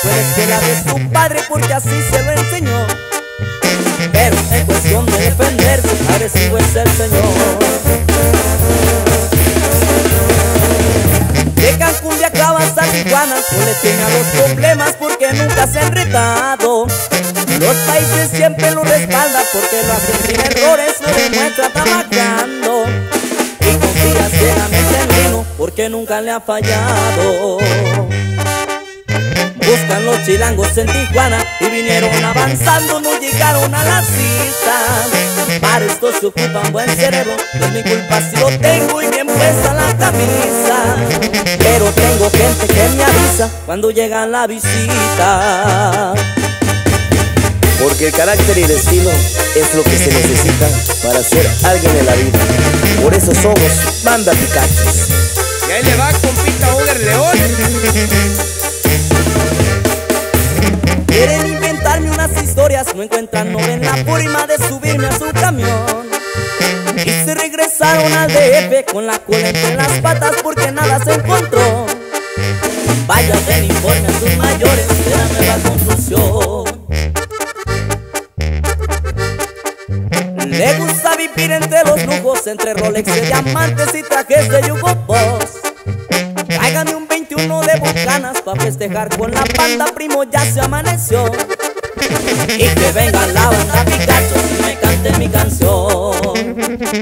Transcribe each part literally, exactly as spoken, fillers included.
fue la escuela de su padre porque así se lo enseñó. Pero en cuestión de defenderse, agresivo es el Señor. De Cancún viajaba hasta Tijuana, no le tenga los problemas porque nunca se ha enredado. Los países siempre lo respaldan porque lo hacen sin errores, lo demuestra trabajando. Y confía ciegamente en Lino porque nunca le ha fallado. Buscan los chilangos en Tijuana y vinieron avanzando, no llegaron a la cita. Para esto se ocupan buen cerebro, no es mi culpa si lo tengo y bien puesta la camisa. Pero tengo gente que me avisa cuando llega la visita. Porque el carácter y el estilo es lo que se necesita para ser alguien en la vida. Por eso somos Banda Picachos. Y ahí le va, compita Over León. Quieren inventarme unas historias, no encuentran, no ven la forma de subirme a su camión. Y se regresaron al D F con la cola entre las patas porque nada se encontró. Vaya, den informe a sus mayores de la nueva construcción. Le gusta vivir entre los lujos, entre Rolex de diamantes y trajes de Hugo Boss. Tráigame un veintiuno de Bucanas pa' festejar con la banda, primo, ya se amaneció. Y que venga la Banda Picachos y me cante mi canción.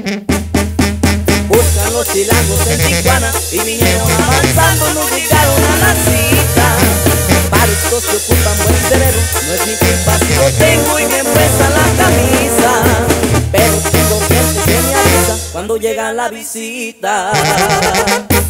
Buscan los chilangos en Tijuana y vinieron avanzando, no llegaron a la cita. Para esto se ocupan buen cerebro, no es mi culpa si lo tengo y me puesta la camisa. Pero tengo gente que me avisa cuando llega la visita.